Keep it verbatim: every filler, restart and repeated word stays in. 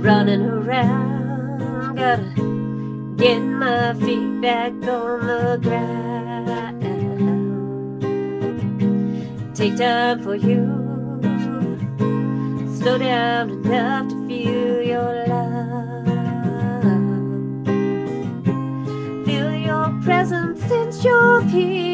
running around, gotta get my feet back on the ground. Take time for you, slow down enough to feel your love. Feel your presence since you're here.